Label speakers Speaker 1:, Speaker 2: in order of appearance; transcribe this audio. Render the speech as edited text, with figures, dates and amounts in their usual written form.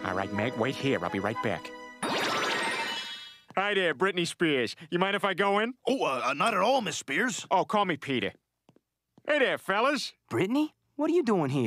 Speaker 1: All right, Meg, wait here. I'll be right back. Hi there, Britney Spears. You mind if I go in?
Speaker 2: Oh, not at all, Miss Spears.
Speaker 1: Oh, call me Peter. Hey there, fellas.
Speaker 3: Brittany, what are you doing here?